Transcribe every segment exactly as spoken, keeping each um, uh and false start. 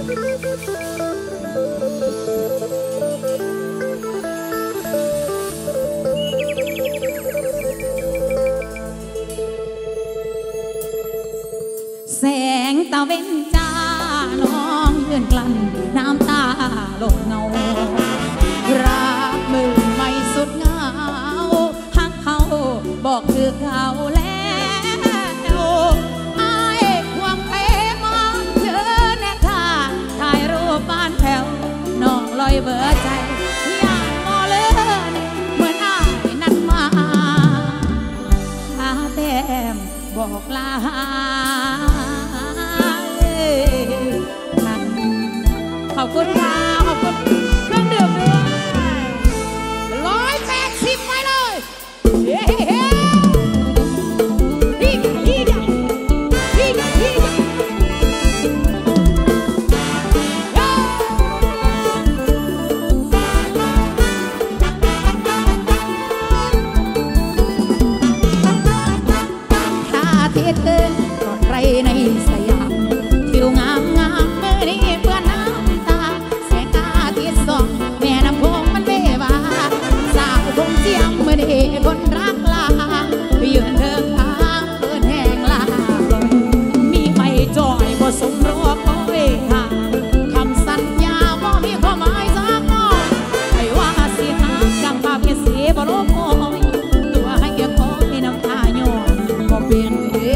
แสงตะเว้นจ้าน้องเลื่อนกลั่นน้ำตาหลบเงารักมือไม่สุดเงาหักเขาบอกคือเขาแล้วไอ้ความเอ๋มาเธอแน่ท่าถ่ายรูปบ้านแถวน้องลอยเบอร์ใจอยากมอเลื่อนเหมือนไอ้นั่นมาหาแต้มบอกลาขอบคุณค่ะขอบคุณเครื่องดื่มด้วยร้อยแปดสิบไปเลยเฮ้เฮ้ดีดีดีดีดีถ้าเทียบกันก็ใครในสยามผิวงามงามเมื่อนี้เพื่อนน้ำตาแสงตาที่ส่องแม่น้ำโขงมันเบว่าสาวคงเจียมเมื่อนี้คนรักลาไปยืนเดินทางเปิดแห่งลามีไม่จอยบ่สมรอคอยทางคำสัญญาบ่มีความหมายสักน้อยไม่ว่าสิหาดังภาพแค่เสียบ่ลบมอยตัวให้เกียรติคอยน้ำตาย้อนบ่เป็นเอง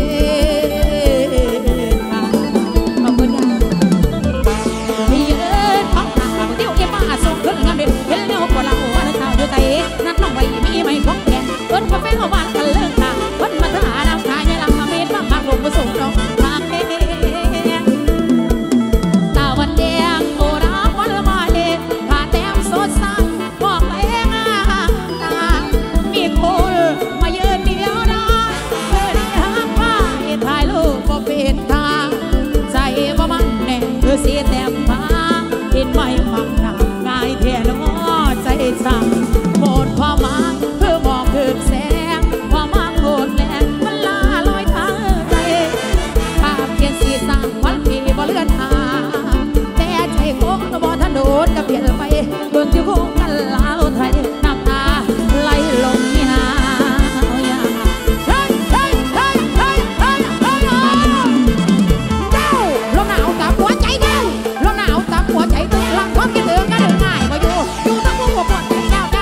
นัดน้องไว้มีไม่ของแก่เอิ้นพอแฟนเอาบ้านกันเลิกค่ะวันมาเถอะหาน้ำขายในหลังมาเม็ดมาพักลงมาส่งดอกทางเองตาวันแดงโอราวันละมาเด็ดผ่าแต้มสดใสบอกแรงตามีคนมายืนเดียวได้เพื่อได้หากว่าถ่ายรูปบ่เป็นทางใจบ่มันแน่เธอเสียแต้มพาเห็นไม่ฟังหน้าง่ายแท้น้อใจสั่งหมดความหมายเพื่อบอกคืนแสงความหมายโหดแหลกมันลาลอยทางใจภาพเขียนสีสร้างวันปีบ่เลื่อนทางแต่ใจโค้งบ่ทันโดดก็เปลี่ยนไปเบิ่งที่โค้งกันลาวไทยน้ำตาไหลลงนี่นาเฮ้ยเฮ้ยเฮ้ยเฮ้ยเฮ้ยเฮ้ยเจ้าลมหนาวตับหัวใจเจ้าลมหนาวตับหัวใจตึงหลังความคิดถึงก็เดินง่ายมาอยู่อยู่ตั้งมุมปวดใจเจ้า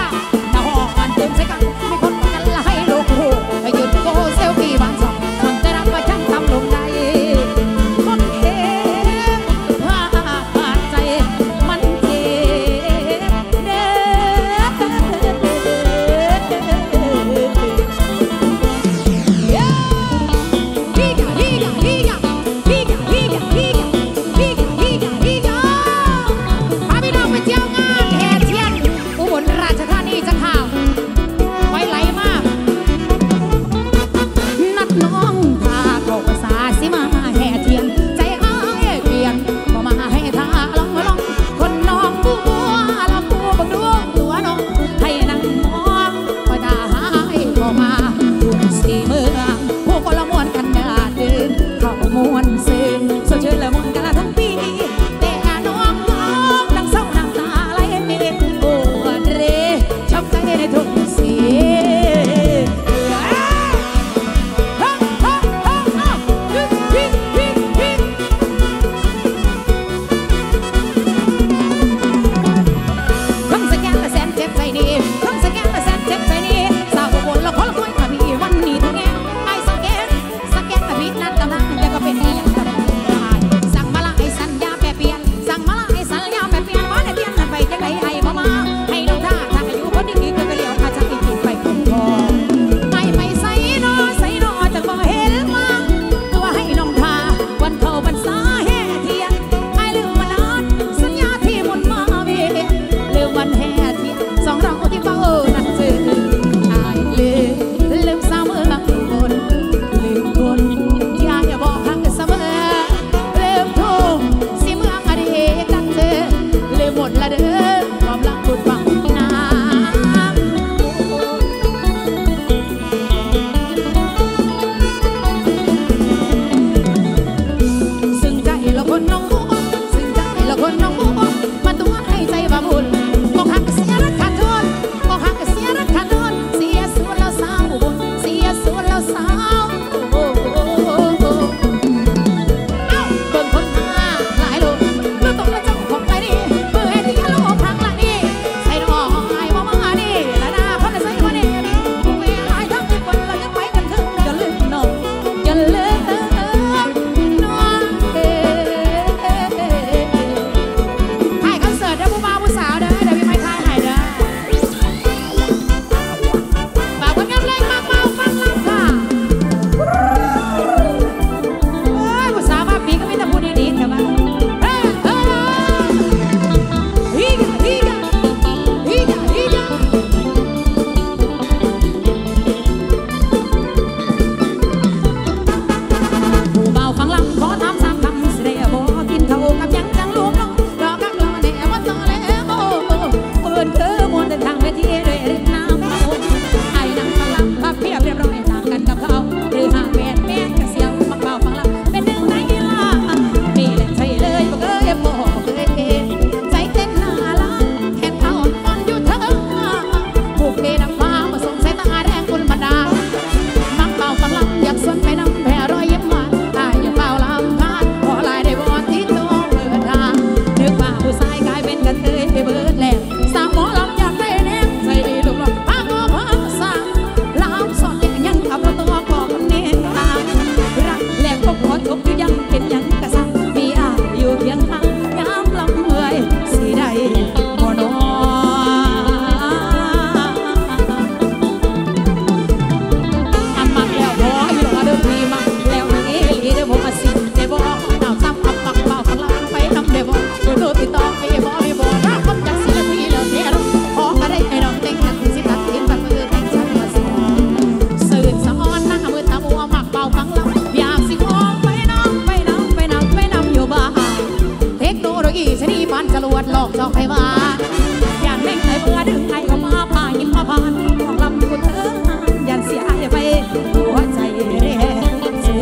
หลอกเจ้าให้มาอย่าเล่งใจเบื่อดึงให้เขามาผ่าหินมาผ่านของลำคุณเธออย่าเสียไปหัวใจเร่เจ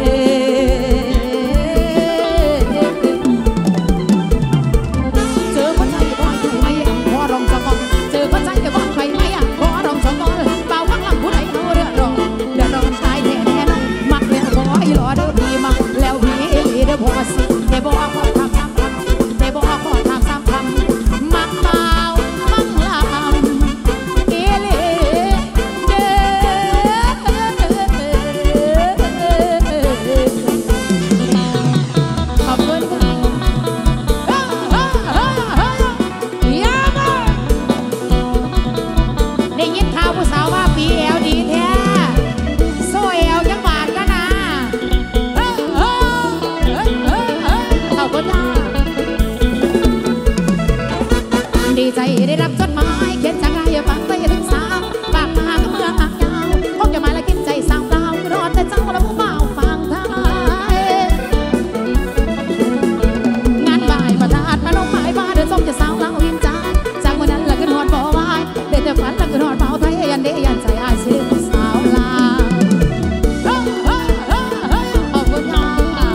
เจอคนใจบ้านใครไหมขอรองจะบอกเจอคนใจบ้านใครไหมขอรองจะบอกเบาข้างหลังผู้ใดเอาเรือรองเรือรองตายแน่แน่นอนมักแล้วขอให้รอเด้อพี่มักแล้วพี่เด้อพอสิได้บอกขอทำทำทำได้บอกขอทำทำทำมักเบามักลำเกเรเด้ขอบคุณค่ะได้ยินข่าวผู้สาวว่าปีแอลดีแท้โซ่แอลจังหวานกันนะขอบคุณค่ะดีใจได้รับจดหมายเขียนจากนายฟังไปถึงสาวปากมาก็เมืองอ่างยาวพกจะมาและกินใจสาวดาวรอแต่เจ้าและผู้บ่าวฟังไทยงานบ่ายประทานมาลงหมายว่าเดินส้มจะสาวเราวินใจจากวันนั้นละขึ้นหอดบ่อวายเดินแต่ฝันละขึ้นหอดเบาไทยยันเดยันใจอาชีพสาวลาขอบคุณค่ะ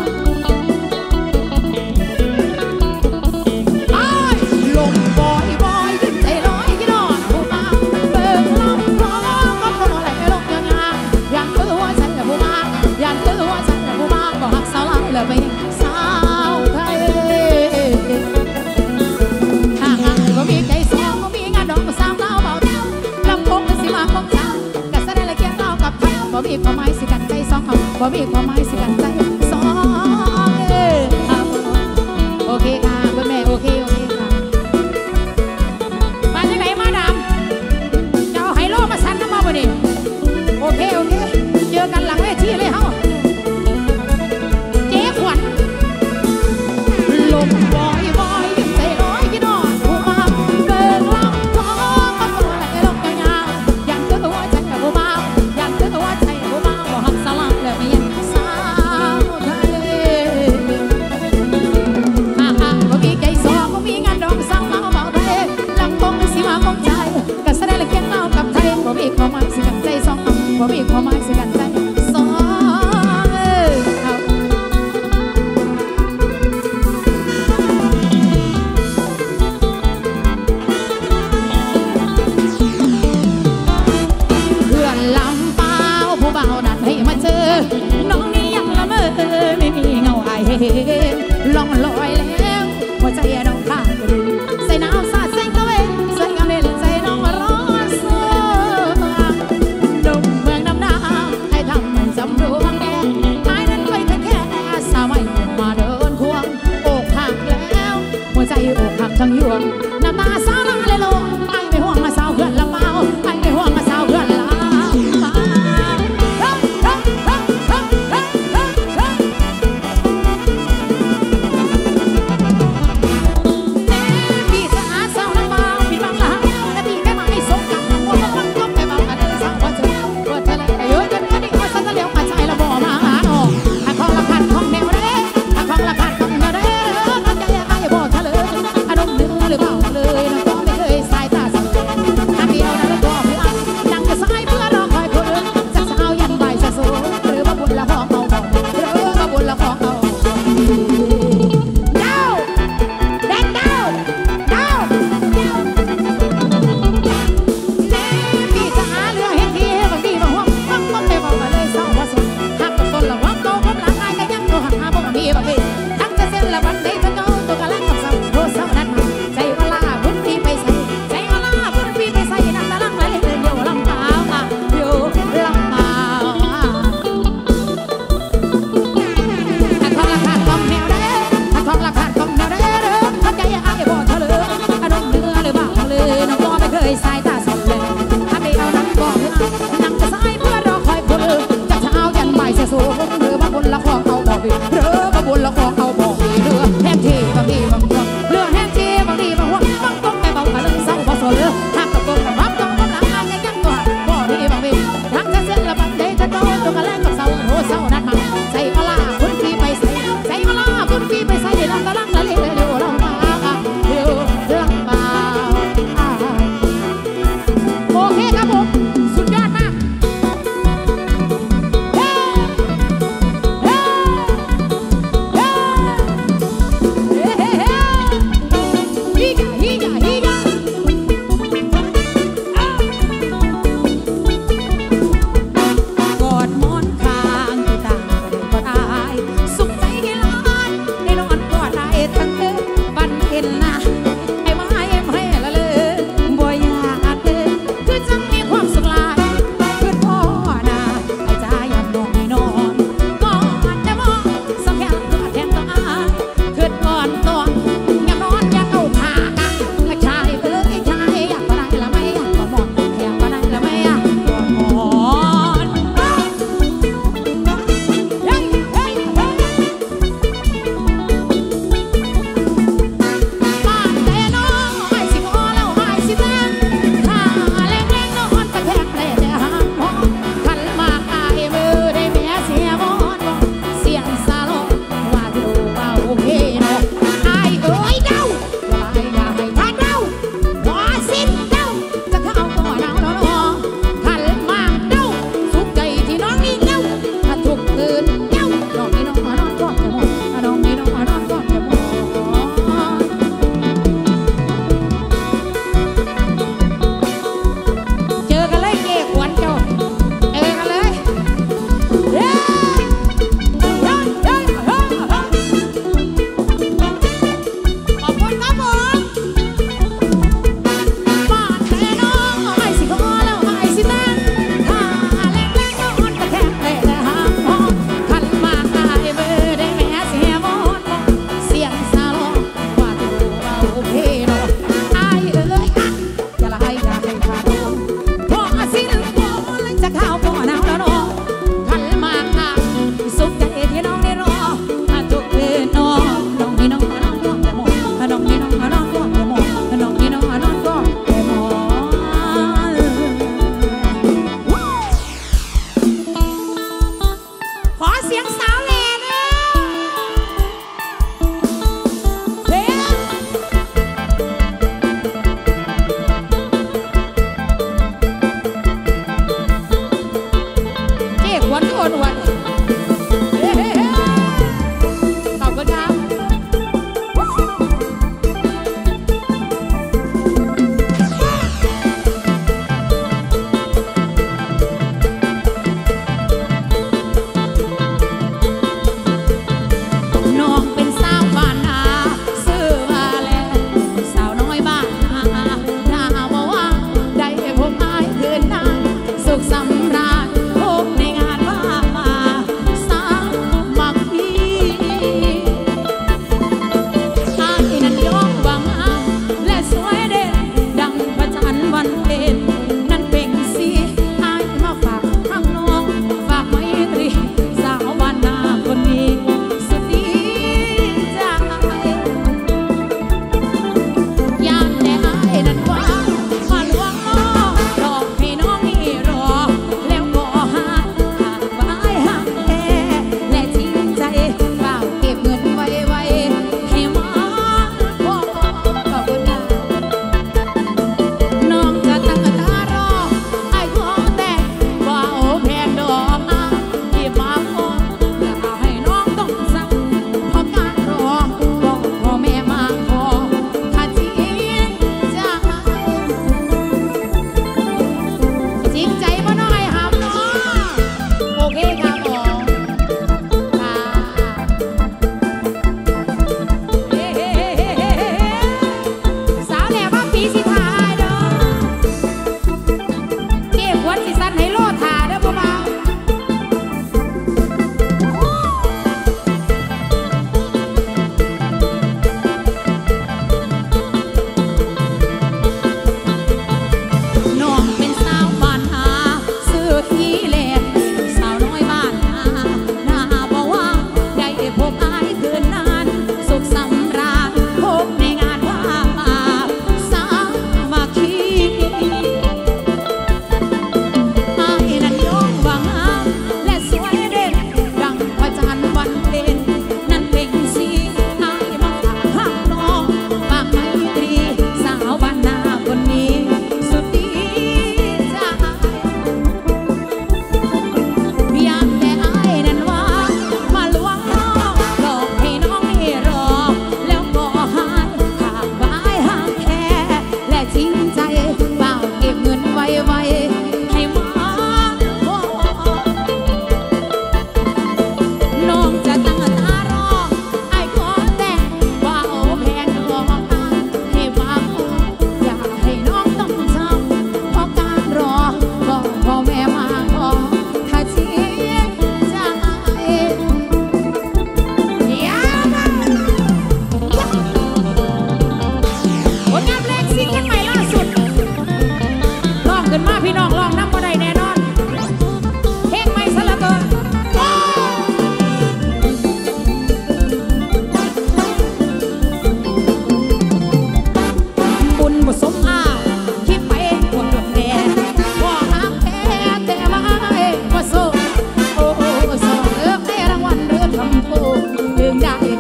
ลงบ่อยบ่อยขึ้นใจร้อยกี่ดอนผู้บ่าวเบิ่งลำร้องก็คนอะไรไม่ลงยังงามยันตัวฉันและผู้บ่าวยันตัวฉันและผู้บ่าวบอกหักสาวลาวและไปสาวไทยห่างห่างก็มีใจสองก็มีงานดอกก็สาวลาวเบาเท้าลำโพงก็สิมาของเจ้าก็แสดงและเกี่ยวเล่ากับไทยบ่มีความหมายสิกันใจสองบ่มีความหมายสิกันใจสองโอเคค่ะคุณแม่โอเคโอเคค่ะมาจากไหนมาดามจะเอาไฮโลมาสั่นน้ำมาบ่ดิโอเคโอเคเจอกันหลังเวทีเลยเฮาเจ๊ขวัญลมบอยบอยยิ้มใจร้อยกี่ดอกผู้บ่าวเบิ่งลำท้องมันก็ไหลลงยาวๆยันตัวใจกับผู้บ่าวยันตัวใจผู้บ่าวบอกหักสลังแล้วไม่ยันสาวไทยห่างห่างก็มีใจสองก็มีงานดอกสาวลาวเบาไทยลำโพงสิมาของใจก็แสดงและเกี่ยวเล่ากับไทยบ่มีความหมายสิกันใจสองบ่มีความหมายสิกันใจสองเพื่อนลำเปล่าผู้เบานัดให้มาเจอน้องนี่ยังละเมอไม่มีเงาอายเห็นล่องลอยแล้วหัวใจน้องพลาดกระดูใส่น้ำสาดแสงตะเวนสวยงามเด่นใจน้องร้อนสวยดมเมืองน้ำหนาวให้ทำมันสำรวมแดงไอ้นั้นไปแค่สาวไม่มาเดินควงอกหักแล้วหัวใจอกหักทั้งยวงน้ำตาสาวน้ำเลยลงไอ้ไม่ห่วงมาสาวเพื่อนละเมาไอ้ไม่ห่วงมาสาวเพื่อนละ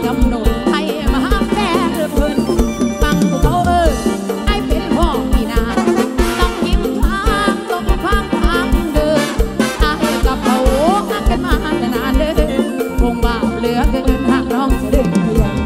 กำหนดให้มาหาแฟนเพิ่นฟังผู้เขาเอ่ยไอ้เป็นพ่อพี่นาต้องยิ้มทางต้องฟังทางเดินไอ้กับเขาหักกันมาแต่นานเดินคงบาปเหลือเกินหากน้องจะเดินเพียง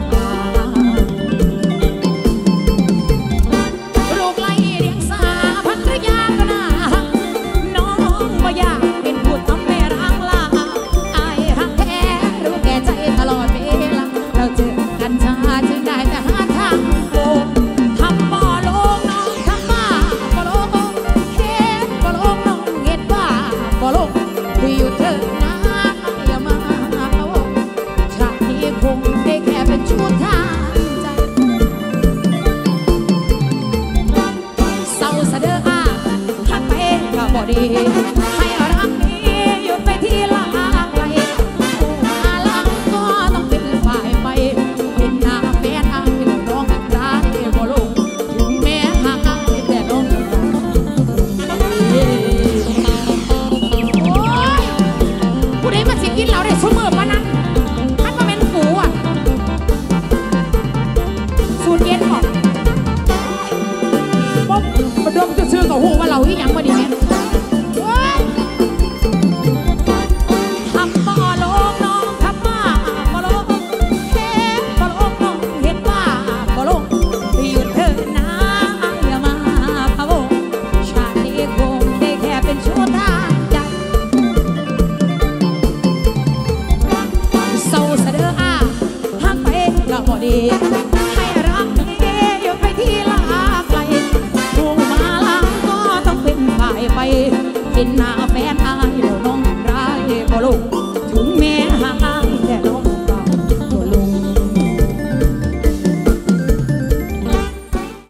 ลูกไล่เรียงสาพันรยาก็น่าน้องบ่อยากเป็นผู้ทำแม่รักลาไอ้หักแท้รู้แก่ใจตลอดเวลาเราเจอกันช้าจึงได้แต่หาทางโกงทำบ่ลงน้องทำบ้าบ่ลงเฮ็ดบ่ลงน้องเฮ็ดบ้าบ่ลงที่อยู่เธอนะอย่ามาเอาชาตินี้คงได้แค่เป็นชั่วทางใจเศร้าสะเด้ออาหักไปก็บ่ดีให้รักนี้หยุดไปที่ลาไกลผู้มาลังก็ต้องเป็นฝ่ายไปเป็นหน้าแฟนอ้ายร้องได้บ่ลงถึงแม้หากอ้ายแต่น้องโอ๊ยผู้ใดมาสิกินเราได้ซุมื้อปานนั้นมันบ่แม่นกูอ่ะสูตรเย็นออกปุ๊บมาดมจะซื้อกับหูว่าเราอีหยังบ่ดีแม่นโอ๊ยทำบ่ลงน้องทำบ้าบ่ลงเฮ็ดบ่ลงน้องเฮ็ดบ้าบ่ลงหยุดเถอะนะอย่ามาพะวงชาตินี้คงได้แค่เป็นชั่วทางใจเศร้าสะเด้ออาหักไปก็บ่ดีให้รักนี้อยู่ไปที่ลาไกลผู้มาลังก็ต้องเป็นฝ่ายไปกินหน้าแฟนอา